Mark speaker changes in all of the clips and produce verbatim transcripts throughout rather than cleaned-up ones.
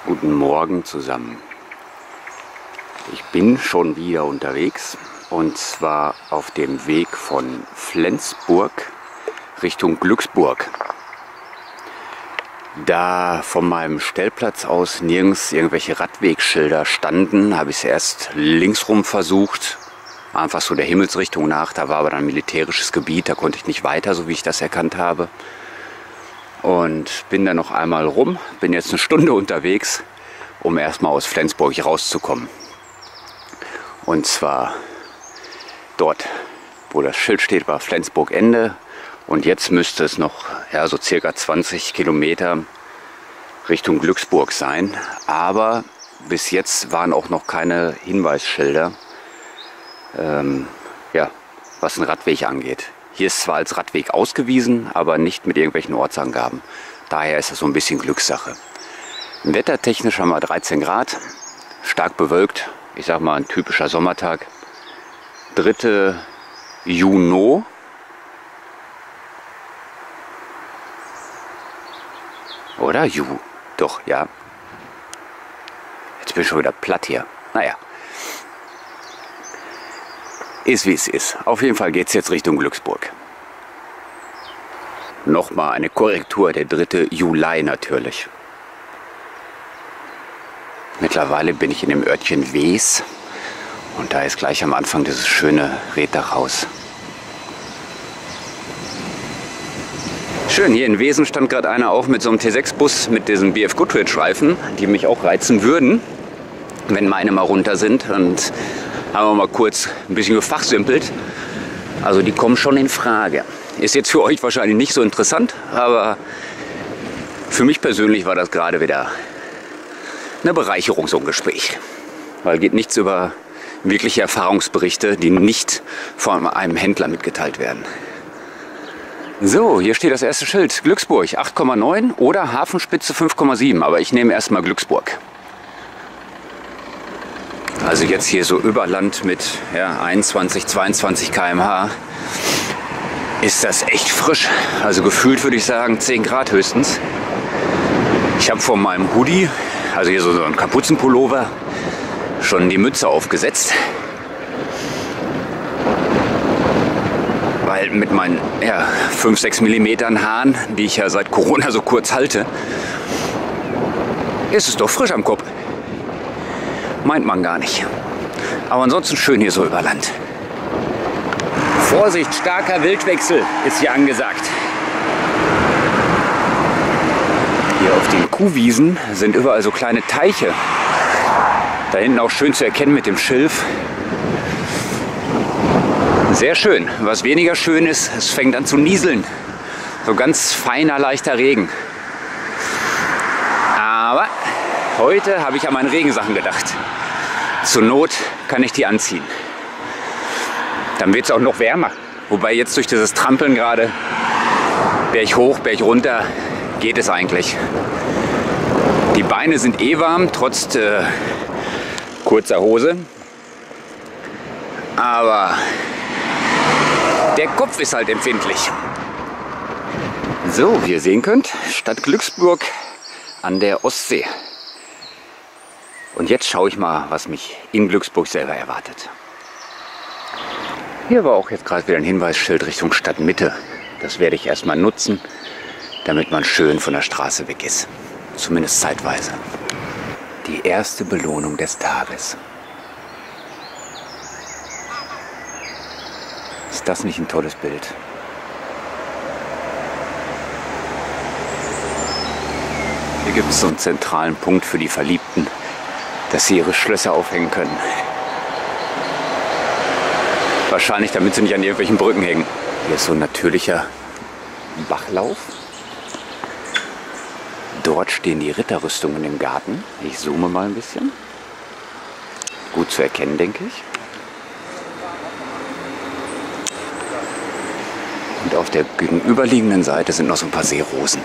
Speaker 1: Guten Morgen zusammen. Ich bin schon wieder unterwegs und zwar auf dem Weg von Flensburg Richtung Glücksburg. Da von meinem Stellplatz aus nirgends irgendwelche Radwegschilder standen, habe ich es erst linksrum versucht, einfach so der Himmelsrichtung nach. Da war aber dann militärisches Gebiet, da konnte ich nicht weiter, so wie ich das erkannt habe. Und bin dann noch einmal rum, bin jetzt eine Stunde unterwegs, um erstmal aus Flensburg rauszukommen. Und zwar dort, wo das Schild steht, war Flensburg Ende. Und jetzt müsste es noch ja, so circa zwanzig Kilometer Richtung Glücksburg sein. Aber bis jetzt waren auch noch keine Hinweisschilder, ähm, ja, was einen Radweg angeht. Hier ist zwar als Radweg ausgewiesen, aber nicht mit irgendwelchen Ortsangaben. Daher ist es so ein bisschen Glückssache. Wettertechnisch haben wir dreizehn Grad, stark bewölkt. Ich sag mal ein typischer Sommertag. dritter Juni. Oder? Ju. Doch, ja. Jetzt bin ich schon wieder platt hier. Naja. Ist wie es ist. Auf jeden Fall geht es jetzt Richtung Glücksburg. Nochmal eine Korrektur, der dritte Juli natürlich. Mittlerweile bin ich in dem Örtchen Wees und da ist gleich am Anfang dieses schöne Reetdachhaus. Schön, hier in Wesen stand gerade einer auf mit so einem T sechs Bus mit diesen B F Goodrich Reifen, die mich auch reizen würden, wenn meine mal runter sind. Und haben wir mal kurz ein bisschen gefachsimpelt. Also die kommen schon in Frage. Ist jetzt für euch wahrscheinlich nicht so interessant, aber für mich persönlich war das gerade wieder eine Bereicherung, so ein Gespräch. Weil geht nichts über wirkliche Erfahrungsberichte, die nicht von einem Händler mitgeteilt werden. So, hier steht das erste Schild. Glücksburg acht Komma neun oder Hafenspitze fünf Komma sieben. Aber ich nehme erstmal Glücksburg. Also jetzt hier so über Land mit ja, einundzwanzig, zweiundzwanzig Kilometer pro Stunde ist das echt frisch. Also gefühlt würde ich sagen zehn Grad höchstens. Ich habe von meinem Hoodie, also hier so, so ein Kapuzenpullover, schon die Mütze aufgesetzt. Weil mit meinen ja, fünf, sechs Millimeter Haaren, die ich ja seit Corona so kurz halte, ist es doch frisch am Kopf. Meint man gar nicht. Aber ansonsten schön hier so über Land. Vorsicht, starker Wildwechsel ist hier angesagt. Hier auf den Kuhwiesen sind überall so kleine Teiche. Da hinten auch schön zu erkennen mit dem Schilf. Sehr schön. Was weniger schön ist, es fängt an zu nieseln. So ganz feiner, leichter Regen. Aber heute habe ich an meine Regensachen gedacht. Zur Not kann ich die anziehen. Dann wird es auch noch wärmer. Wobei jetzt durch dieses Trampeln gerade Berg hoch, Berg runter geht es eigentlich. Die Beine sind eh warm, trotz äh, kurzer Hose. Aber der Kopf ist halt empfindlich. So, wie ihr sehen könnt, Stadt Glücksburg an der Ostsee. Und jetzt schaue ich mal, was mich in Glücksburg selber erwartet. Hier war auch jetzt gerade wieder ein Hinweisschild Richtung Stadtmitte. Das werde ich erstmal nutzen, damit man schön von der Straße weg ist. Zumindest zeitweise. Die erste Belohnung des Tages. Ist das nicht ein tolles Bild? Hier gibt es so einen zentralen Punkt für die Verliebten, dass sie ihre Schlösser aufhängen können. Wahrscheinlich, damit sie nicht an irgendwelchen Brücken hängen. Hier ist so ein natürlicher Bachlauf. Dort stehen die Ritterrüstungen im Garten. Ich zoome mal ein bisschen. Gut zu erkennen, denke ich. Und auf der gegenüberliegenden Seite sind noch so ein paar Seerosen.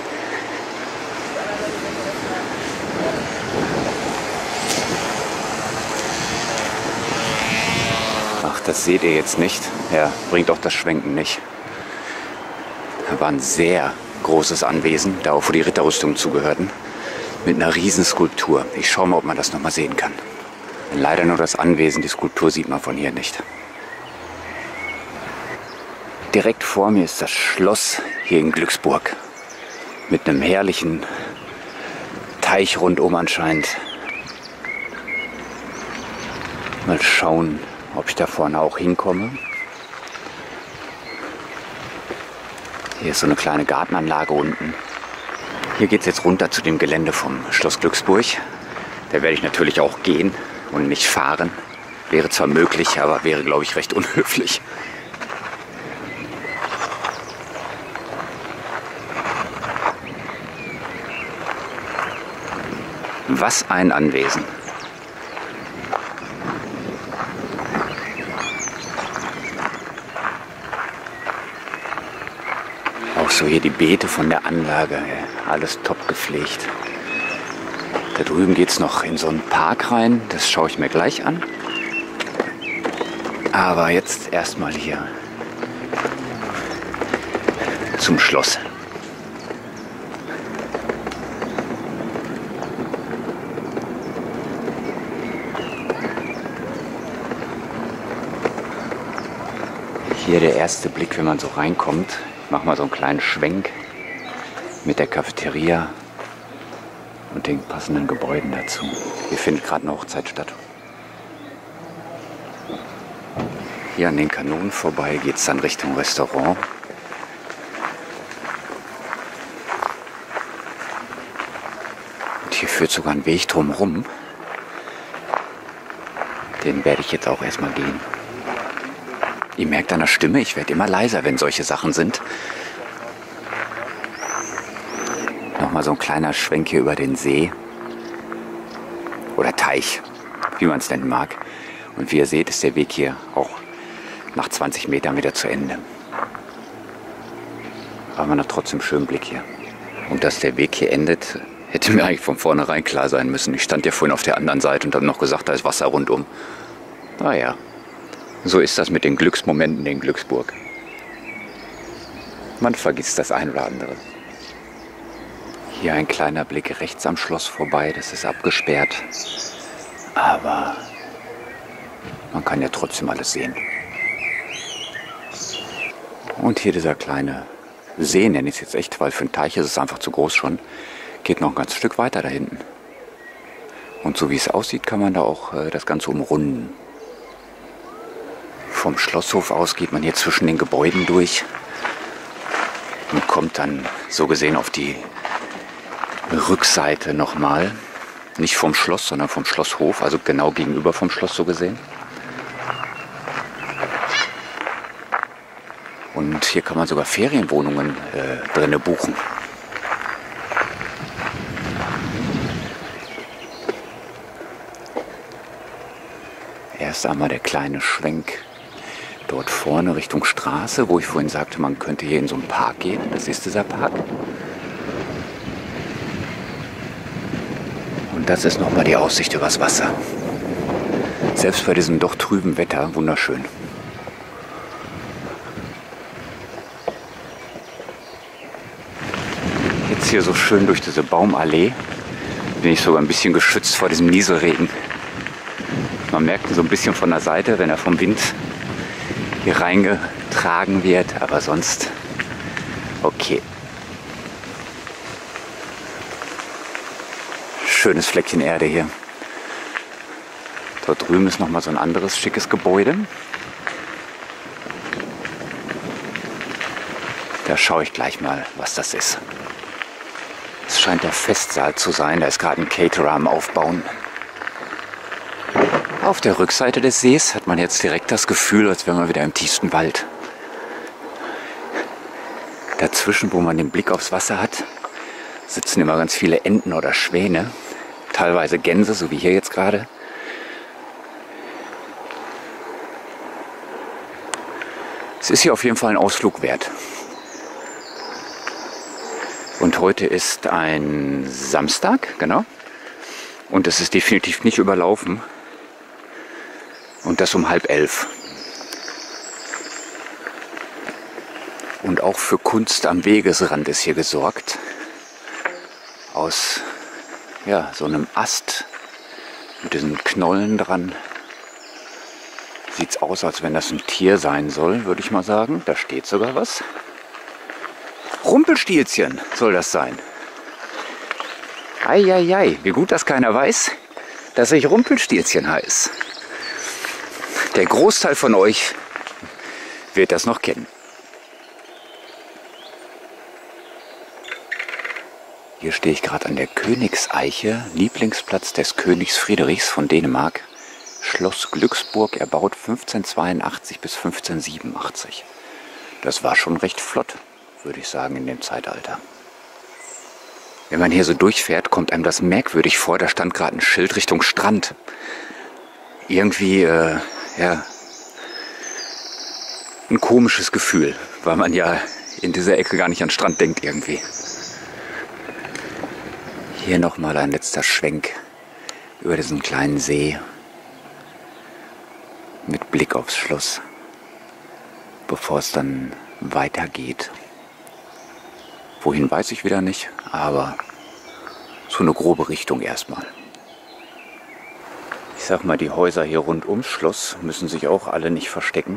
Speaker 1: Ach, das seht ihr jetzt nicht. Ja, bringt auch das Schwenken nicht. Da war ein sehr großes Anwesen, da wo die Ritterrüstungen zugehörten. mit einer Riesenskulptur. Ich schaue mal, ob man das noch mal sehen kann. Leider nur das Anwesen, die Skulptur sieht man von hier nicht. Direkt vor mir ist das Schloss hier in Glücksburg. Mit einem herrlichen Teich rundum anscheinend. Mal schauen, ob ich da vorne auch hinkomme. Hier ist so eine kleine Gartenanlage unten. Hier geht es jetzt runter zu dem Gelände vom Schloss Glücksburg. Da werde ich natürlich auch gehen und nicht fahren. Wäre zwar möglich, aber wäre, glaube ich, recht unhöflich. Was ein Anwesen. Auch so hier die Beete von der Anlage, alles top gepflegt. Da drüben geht es noch in so einen Park rein, das schaue ich mir gleich an. Aber jetzt erstmal hier zum Schloss. Hier der erste Blick, wenn man so reinkommt. Ich mache mal so einen kleinen Schwenk mit der Cafeteria und den passenden Gebäuden dazu. Hier findet gerade eine Hochzeit statt. Hier an den Kanonen vorbei geht es dann Richtung Restaurant. Und hier führt sogar ein Weg drumherum. Den werde ich jetzt auch erstmal gehen. Ihr merkt an der Stimme, ich werde immer leiser, wenn solche Sachen sind. Nochmal so ein kleiner Schwenk hier über den See. Oder Teich, wie man es nennen mag. Und wie ihr seht, ist der Weg hier auch nach zwanzig Metern wieder zu Ende. Aber man hat trotzdem einen schönen Blick hier. Und dass der Weg hier endet, hätte mir eigentlich von vornherein klar sein müssen. Ich stand ja vorhin auf der anderen Seite und habe noch gesagt, da ist Wasser rundum. Naja. So ist das mit den Glücksmomenten in Glücksburg. Man vergisst das ein oder andere. Hier ein kleiner Blick rechts am Schloss vorbei, das ist abgesperrt. Aber man kann ja trotzdem alles sehen. Und hier dieser kleine See, nenne ich es jetzt echt, weil für einen Teich ist es einfach zu groß schon. Geht noch ein ganzes Stück weiter da hinten. Und so wie es aussieht, kann man da auch äh, das Ganze umrunden. Vom Schlosshof aus geht man hier zwischen den Gebäuden durch und kommt dann so gesehen auf die Rückseite nochmal. Nicht vom Schloss, sondern vom Schlosshof, also genau gegenüber vom Schloss so gesehen. Und hier kann man sogar Ferienwohnungen äh, drinne buchen. Erst einmal der kleine Schwenk dort vorne Richtung Straße, wo ich vorhin sagte, man könnte hier in so einen Park gehen. Das ist dieser Park. Und das ist nochmal die Aussicht übers Wasser. Selbst bei diesem doch trüben Wetter wunderschön. Jetzt hier so schön durch diese Baumallee bin ich sogar ein bisschen geschützt vor diesem Nieselregen. Man merkt ihn so ein bisschen von der Seite, wenn er vom Wind hier reingetragen wird, aber sonst okay. Schönes Fleckchen Erde hier. Dort drüben ist nochmal so ein anderes schickes Gebäude. Da schaue ich gleich mal, was das ist. Es scheint der Festsaal zu sein, da ist gerade ein Caterer am Aufbauen. Auf der Rückseite des Sees hat man jetzt direkt das Gefühl, als wäre man wieder im tiefsten Wald. Dazwischen, wo man den Blick aufs Wasser hat, sitzen immer ganz viele Enten oder Schwäne, teilweise Gänse, so wie hier jetzt gerade. Es ist hier auf jeden Fall ein Ausflug wert. Und heute ist ein Samstag, genau. Und es ist definitiv nicht überlaufen. Und das um halb elf. Und auch für Kunst am Wegesrand ist hier gesorgt. Aus ja, so einem Ast mit diesen Knollen dran. Sieht es aus, als wenn das ein Tier sein soll, würde ich mal sagen. Da steht sogar was. Rumpelstilzchen soll das sein. Eieiei, wie gut, dass keiner weiß, dass ich Rumpelstilzchen heiße. Der Großteil von euch wird das noch kennen. Hier stehe ich gerade an der Königseiche, Lieblingsplatz des Königs Friedrichs von Dänemark. Schloss Glücksburg, erbaut fünfzehnhundertzweiundachtzig bis fünfzehnhundertsiebenundachtzig. Das war schon recht flott, würde ich sagen, in dem Zeitalter. Wenn man hier so durchfährt, kommt einem das merkwürdig vor. Da stand gerade ein Schild Richtung Strand. Irgendwie, äh, ja, ein komisches Gefühl, weil man ja in dieser Ecke gar nicht an Strand denkt irgendwie. Hier nochmal ein letzter Schwenk über diesen kleinen See mit Blick aufs Schloss, bevor es dann weitergeht. Wohin weiß ich wieder nicht, aber so eine grobe Richtung erstmal. Ich sag mal, die Häuser hier rund ums Schloss müssen sich auch alle nicht verstecken.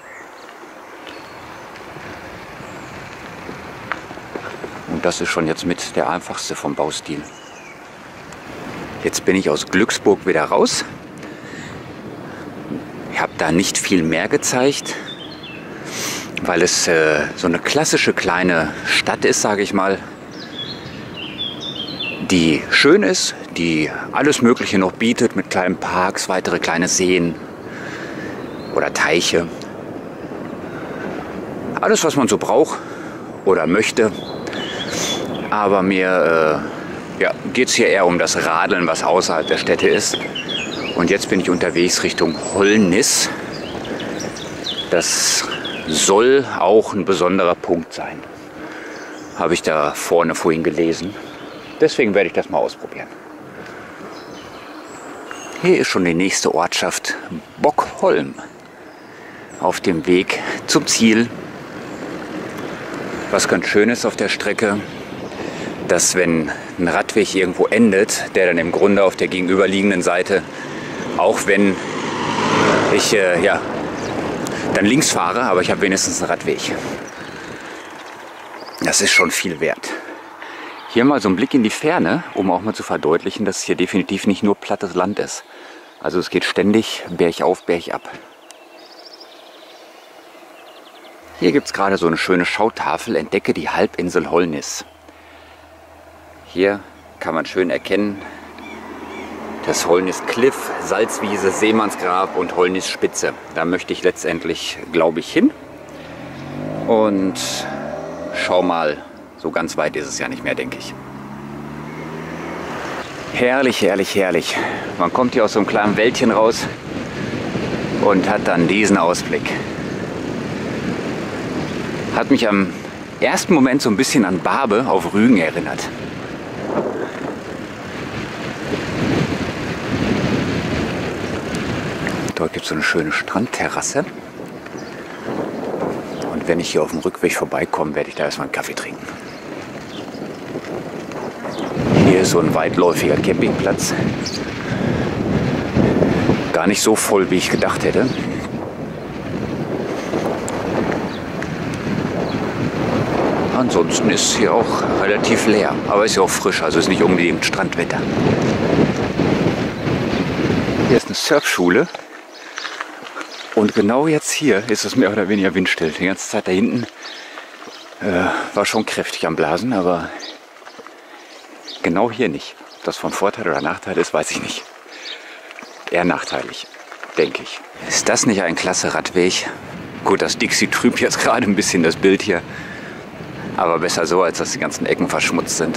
Speaker 1: Und das ist schon jetzt mit der einfachste vom Baustil. Jetzt bin ich aus Glücksburg wieder raus. Ich habe da nicht viel mehr gezeigt, weil es äh, so eine klassische kleine Stadt ist, sage ich mal, die schön ist, die alles Mögliche noch bietet mit kleinen Parks, weitere kleine Seen oder Teiche. Alles, was man so braucht oder möchte. Aber mir äh, ja, geht es hier eher um das Radeln, was außerhalb der Städte ist. Und jetzt bin ich unterwegs Richtung Holnis. Das soll auch ein besonderer Punkt sein. Habe ich da vorne vorhin gelesen. Deswegen werde ich das mal ausprobieren. Hier ist schon die nächste Ortschaft, Bockholm. Auf dem Weg zum Ziel. Was ganz schön ist auf der Strecke, dass wenn ein Radweg irgendwo endet, der dann im Grunde auf der gegenüberliegenden Seite, auch wenn ich äh, ja, dann links fahre, aber ich habe wenigstens einen Radweg. Das ist schon viel wert. Hier mal so ein Blick in die Ferne, um auch mal zu verdeutlichen, dass es hier definitiv nicht nur plattes Land ist. Also es geht ständig bergauf, bergab. Hier gibt es gerade so eine schöne Schautafel, entdecke die Halbinsel Holnis. Hier kann man schön erkennen, das Holnis Cliff, Salzwiese, Seemannsgrab und Holnis Spitze. Da möchte ich letztendlich, glaube ich, hin. Und schau mal, so ganz weit ist es ja nicht mehr, denke ich. Herrlich, herrlich, herrlich. Man kommt hier aus so einem kleinen Wäldchen raus und hat dann diesen Ausblick. Hat mich am ersten Moment so ein bisschen an Barbe auf Rügen erinnert. Dort gibt es so eine schöne Strandterrasse. Und wenn ich hier auf dem Rückweg vorbeikomme, werde ich da erstmal einen Kaffee trinken. Hier ist so ein weitläufiger Campingplatz. Gar nicht so voll, wie ich gedacht hätte. Ansonsten ist es hier auch relativ leer, aber ist ja auch frisch, also ist nicht unbedingt Strandwetter. Hier ist eine Surfschule und genau jetzt hier ist es mehr oder weniger windstill. Die ganze Zeit da hinten äh, war schon kräftig am Blasen, aber genau hier nicht. Ob das von Vorteil oder Nachteil ist, weiß ich nicht. Eher nachteilig, denke ich. Ist das nicht ein klasse Radweg? Gut, das Dixie trübt jetzt gerade ein bisschen das Bild hier. Aber besser so, als dass die ganzen Ecken verschmutzt sind.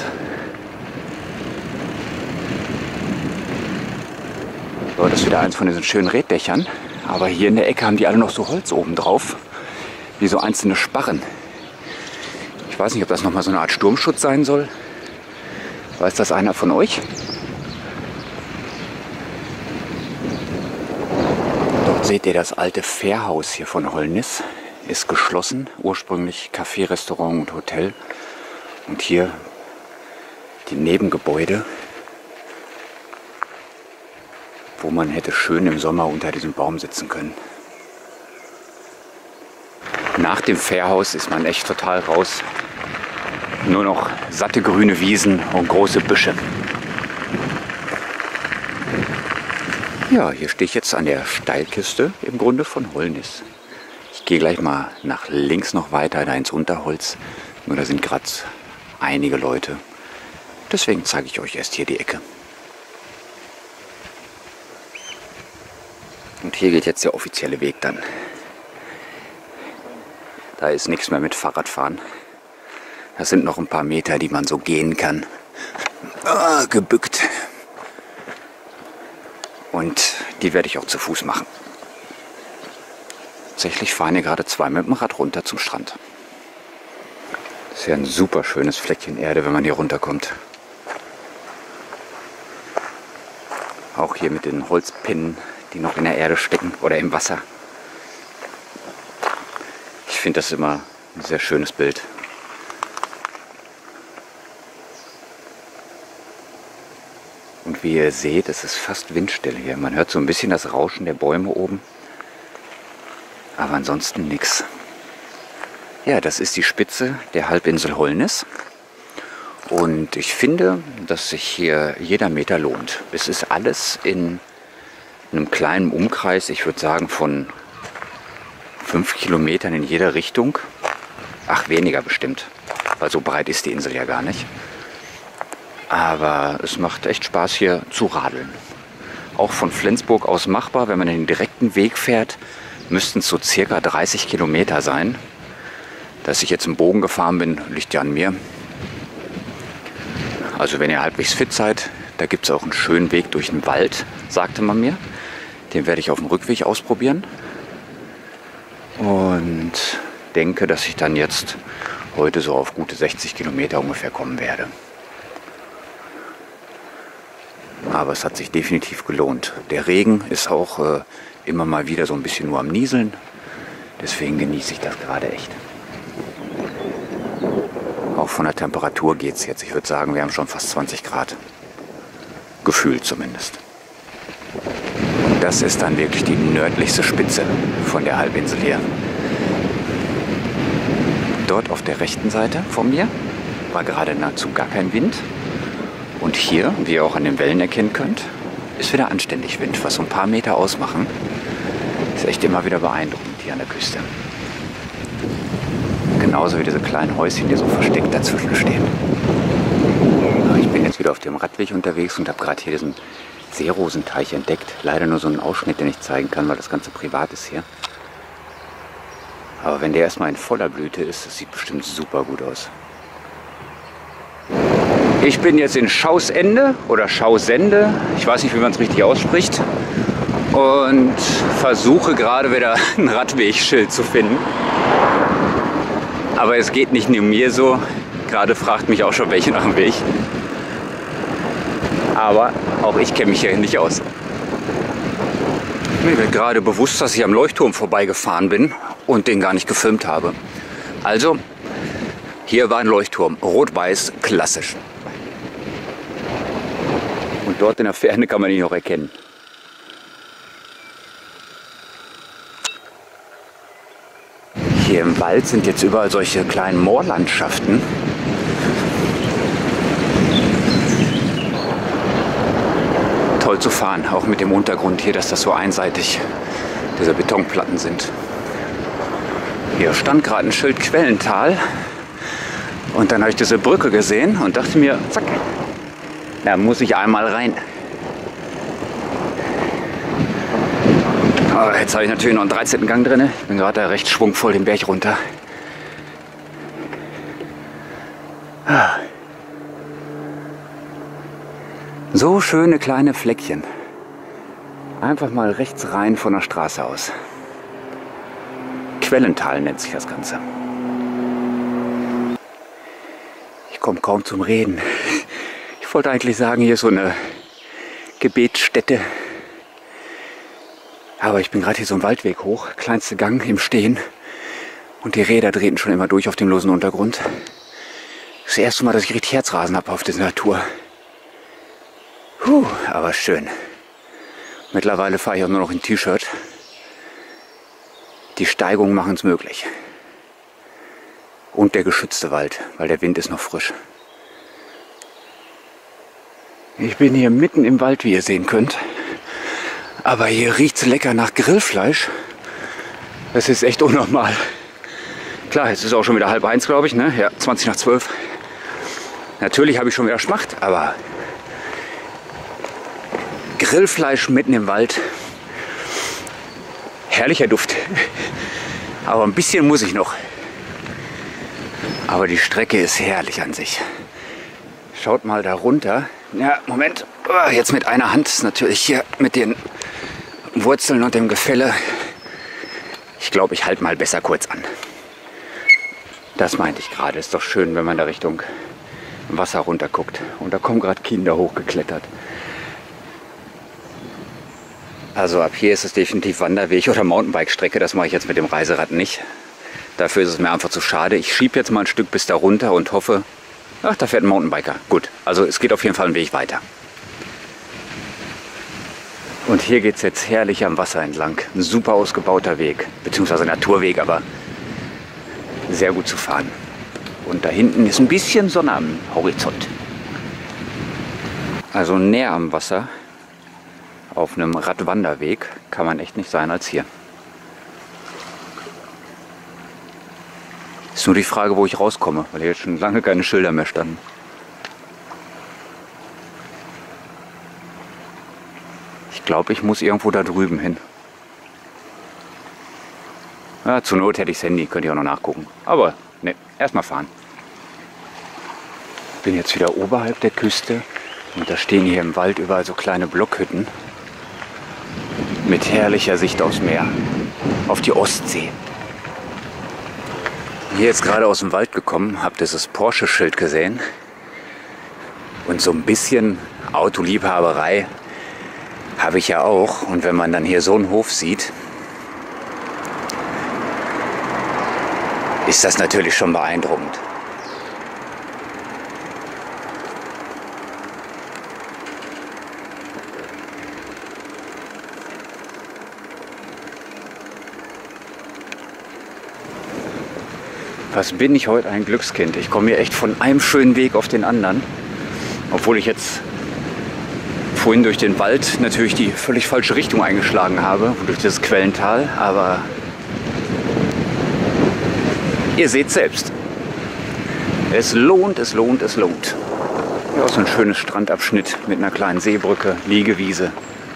Speaker 1: So, das ist wieder eins von diesen schönen Reetdächern. Aber hier in der Ecke haben die alle noch so Holz oben drauf. Wie so einzelne Sparren. Ich weiß nicht, ob das nochmal so eine Art Sturmschutz sein soll. Weiß das einer von euch? Dort seht ihr das alte Fährhaus hier von Holnis. Ist geschlossen, ursprünglich Café, Restaurant und Hotel. Und hier die Nebengebäude. wo man hätte schön im Sommer unter diesem Baum sitzen können. Nach dem Fährhaus ist man echt total raus. Nur noch satte grüne Wiesen und große Büsche. Ja, hier stehe ich jetzt an der Steilkiste im Grunde von Hollnis. Ich gehe gleich mal nach links noch weiter, da ins Unterholz. Nur da sind gerade einige Leute. Deswegen zeige ich euch erst hier die Ecke. Und hier geht jetzt der offizielle Weg dann. Da ist nichts mehr mit Fahrradfahren. Das sind noch ein paar Meter, die man so gehen kann. Ah, gebückt. Und die werde ich auch zu Fuß machen. Tatsächlich fahren hier gerade zwei mit dem Rad runter zum Strand. Das ist ja ein super schönes Fleckchen Erde, wenn man hier runterkommt. Auch hier mit den Holzpinnen, die noch in der Erde stecken oder im Wasser. Ich finde das immer ein sehr schönes Bild. Und wie ihr seht, es ist fast windstill hier. Man hört so ein bisschen das Rauschen der Bäume oben. Aber ansonsten nichts. Ja, das ist die Spitze der Halbinsel Hollnis. Und ich finde, dass sich hier jeder Meter lohnt. Es ist alles in einem kleinen Umkreis, ich würde sagen von fünf Kilometern in jede Richtung. Ach, weniger bestimmt, weil so breit ist die Insel ja gar nicht. Aber es macht echt Spaß hier zu radeln. Auch von Flensburg aus machbar, wenn man den direkten Weg fährt, müssten es so circa dreißig Kilometer sein. Dass ich jetzt im Bogen gefahren bin, liegt ja an mir. Also wenn ihr halbwegs fit seid, da gibt es auch einen schönen Weg durch den Wald, sagte man mir. Den werde ich auf dem Rückweg ausprobieren. Und denke, dass ich dann jetzt heute so auf gute sechzig Kilometer ungefähr kommen werde. Aber es hat sich definitiv gelohnt. Der Regen ist auch äh, immer mal wieder so ein bisschen nur am Nieseln. Deswegen genieße ich das gerade echt. Auch von der Temperatur geht es jetzt. Ich würde sagen, wir haben schon fast zwanzig Grad. Gefühlt zumindest. Und das ist dann wirklich die nördlichste Spitze von der Halbinsel hier. Dort auf der rechten Seite von mir war gerade nahezu gar kein Wind. Und hier, wie ihr auch an den Wellen erkennen könnt, ist wieder anständig Wind, was so ein paar Meter ausmachen. Ist echt immer wieder beeindruckend hier an der Küste. Genauso wie diese kleinen Häuschen, die so versteckt dazwischen stehen. Ich bin jetzt wieder auf dem Radweg unterwegs und habe gerade hier diesen Seerosenteich entdeckt. Leider nur so einen Ausschnitt, den ich zeigen kann, weil das Ganze privat ist hier. Aber wenn der erstmal in voller Blüte ist, das sieht bestimmt super gut aus. Ich bin jetzt in Schausende oder Schausende, ich weiß nicht, wie man es richtig ausspricht, und versuche gerade wieder ein Radwegschild zu finden. Aber es geht nicht nur mir so, gerade fragt mich auch schon welche nach dem Weg. Aber auch ich kenne mich hier nicht aus. Mir wird gerade bewusst, dass ich am Leuchtturm vorbeigefahren bin und den gar nicht gefilmt habe. Also, hier war ein Leuchtturm, rot-weiß, klassisch. Und dort in der Ferne kann man ihn noch erkennen. Hier im Wald sind jetzt überall solche kleinen Moorlandschaften. Toll zu fahren, auch mit dem Untergrund hier, dass das so einseitig diese Betonplatten sind. Hier stand gerade ein Schild Quellental und dann habe ich diese Brücke gesehen und dachte mir, zack, da muss ich einmal rein. Aber jetzt habe ich natürlich noch einen dreizehnten Gang drin. Ich bin gerade recht schwungvoll den Berg runter. So schöne kleine Fleckchen. Einfach mal rechts rein von der Straße aus. Quellental nennt sich das Ganze. Ich komme kaum zum Reden. Ich wollte eigentlich sagen, hier ist so eine Gebetsstätte. Aber ich bin gerade hier so einen Waldweg hoch, kleinste Gang im Stehen. Und die Räder drehten schon immer durch auf dem losen Untergrund. Das erste Mal, dass ich richtig Herzrasen habe auf dieser Natur. Puh, aber schön. Mittlerweile fahre ich auch nur noch in T-Shirt. Die Steigungen machen es möglich. Und der geschützte Wald, weil der Wind ist noch frisch. Ich bin hier mitten im Wald, wie ihr sehen könnt. Aber hier riecht es lecker nach Grillfleisch. Das ist echt unnormal. Klar, es ist auch schon wieder halb eins, glaube ich, ne? Ja, zwanzig nach zwölf. Natürlich habe ich schon wieder Schmacht, aber Grillfleisch mitten im Wald. Herrlicher Duft. Aber ein bisschen muss ich noch. Aber die Strecke ist herrlich an sich. Schaut mal da runter. Ja, Moment. Jetzt mit einer Hand ist natürlich hier mit den Wurzeln und dem Gefälle. Ich glaube, ich halte mal besser kurz an. Das meinte ich gerade. Ist doch schön, wenn man da Richtung Wasser runter guckt. Und da kommen gerade Kinder hochgeklettert. Also ab hier ist es definitiv Wanderweg oder Mountainbike-Strecke. Das mache ich jetzt mit dem Reiserad nicht. Dafür ist es mir einfach zu schade. Ich schiebe jetzt mal ein Stück bis da runter und hoffe... Ach, da fährt ein Mountainbiker. Gut, also es geht auf jeden Fall ein Weg weiter. Und hier geht es jetzt herrlich am Wasser entlang. Ein super ausgebauter Weg, beziehungsweise Naturweg, aber sehr gut zu fahren. Und da hinten ist ein bisschen Sonne am Horizont. Also näher am Wasser, auf einem Radwanderweg, kann man echt nicht sein als hier. Ist nur die Frage, wo ich rauskomme, weil hier jetzt schon lange keine Schilder mehr standen. Ich glaube, ich muss irgendwo da drüben hin. Ja, zur Not hätte ich das Handy, könnt ihr auch noch nachgucken. Aber ne, erstmal fahren. Ich bin jetzt wieder oberhalb der Küste und da stehen hier im Wald überall so kleine Blockhütten mit herrlicher Sicht aufs Meer, auf die Ostsee. Hier jetzt gerade aus dem Wald gekommen, habe dieses Porsche-Schild gesehen und so ein bisschen Autoliebhaberei habe ich ja auch. Und wenn man dann hier so einen Hof sieht, ist das natürlich schon beeindruckend. Was bin ich heute ein Glückskind. Ich komme hier echt von einem schönen Weg auf den anderen. Obwohl ich jetzt vorhin durch den Wald natürlich die völlig falsche Richtung eingeschlagen habe, durch das Quellental. Aber ihr seht selbst. Es lohnt, es lohnt, es lohnt. Hier auch so ein schönes Strandabschnitt mit einer kleinen Seebrücke, Liegewiese.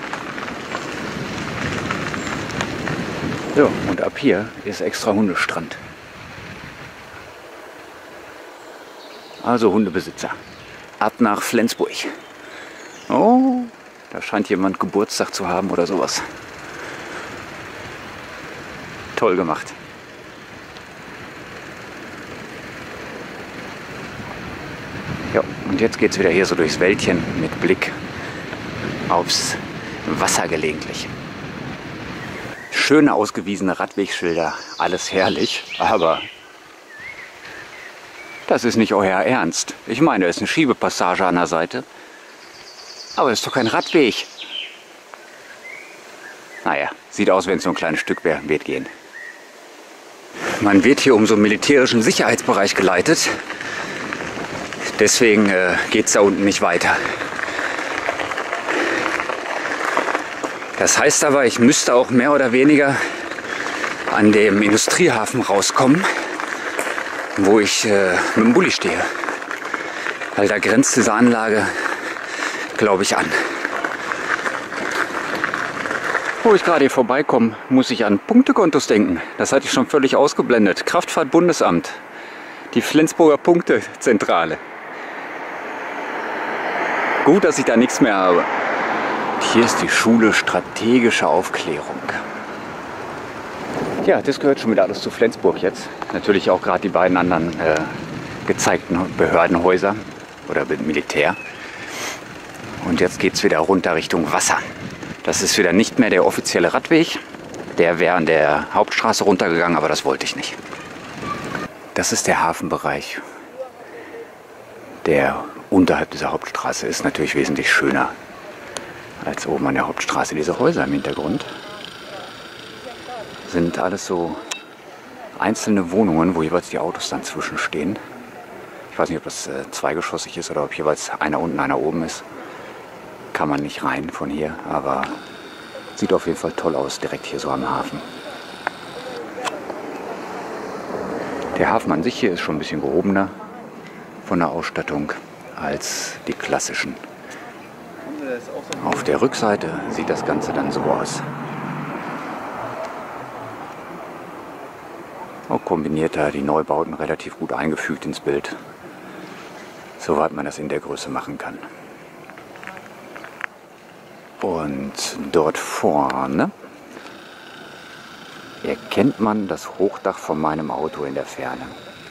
Speaker 1: So, und ab hier ist extra Hundestrand. Also Hundebesitzer, ab nach Flensburg. Oh, da scheint jemand Geburtstag zu haben oder sowas. Toll gemacht. Ja, und jetzt geht es wieder hier so durchs Wäldchen mit Blick aufs Wasser gelegentlich. Schöne ausgewiesene Radwegschilder, alles herrlich, aber das ist nicht euer Ernst. Ich meine, es ist eine Schiebepassage an der Seite. Aber es ist doch kein Radweg. Naja, sieht aus, wenn es so ein kleines Stück wäre, wird gehen. Man wird hier um so einen militärischen Sicherheitsbereich geleitet. Deswegen äh, geht es da unten nicht weiter. Das heißt aber, ich müsste auch mehr oder weniger an dem Industriehafen rauskommen, wo ich äh, mit dem Bulli stehe. Weil da grenzt diese Anlage, glaube ich, an. Wo ich gerade hier vorbeikomme, muss ich an Punktekontos denken. Das hatte ich schon völlig ausgeblendet. Kraftfahrtbundesamt. Die Flensburger Punktezentrale. Gut, dass ich da nichts mehr habe. Hier ist die Schule Strategische Aufklärung. Ja, das gehört schon wieder alles zu Flensburg jetzt. Natürlich auch gerade die beiden anderen äh, gezeigten Behördenhäuser oder Militär. Und jetzt geht es wieder runter Richtung Wasser. Das ist wieder nicht mehr der offizielle Radweg. Der wäre an der Hauptstraße runtergegangen, aber das wollte ich nicht. Das ist der Hafenbereich, der unterhalb dieser Hauptstraße ist. Natürlich wesentlich schöner als oben an der Hauptstraße. Diese Häuser im Hintergrund sind alles so einzelne Wohnungen, wo jeweils die Autos dann zwischenstehen. Ich weiß nicht, ob das äh, zweigeschossig ist oder ob jeweils einer unten, einer oben ist. Kann man nicht rein von hier, aber sieht auf jeden Fall toll aus, direkt hier so am Hafen. Der Hafen an sich hier ist schon ein bisschen gehobener von der Ausstattung als die klassischen. Auf der Rückseite sieht das Ganze dann so aus. Auch kombiniert da die Neubauten relativ gut eingefügt ins Bild, soweit man das in der Größe machen kann. Und dort vorne erkennt man das Hochdach von meinem Auto in der Ferne.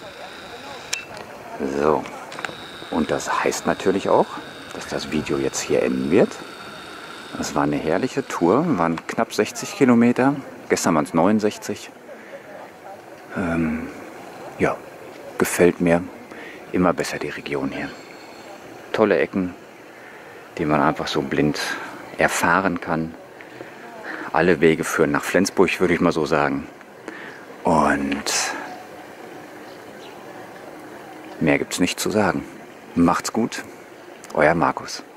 Speaker 1: So, und das heißt natürlich auch, dass das Video jetzt hier enden wird. Es war eine herrliche Tour, waren knapp sechzig Kilometer, gestern waren es neunundsechzig. Ähm, ja, gefällt mir immer besser die Region hier. Tolle Ecken, die man einfach so blind erfahren kann. Alle Wege führen nach Flensburg, würde ich mal so sagen. Und mehr gibt es nicht zu sagen. Macht's gut, euer Markus.